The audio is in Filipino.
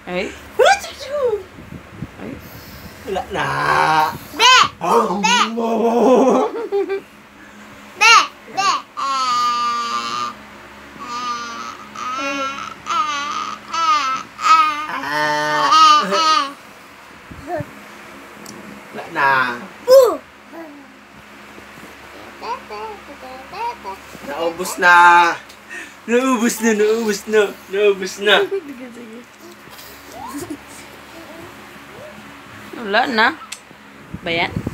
Ay. Ay. Wala na. Be! Be! Be! Be! Wala na. Naubos na. Naubos na, naubos na. Naubos na. Wala na. Ba yan?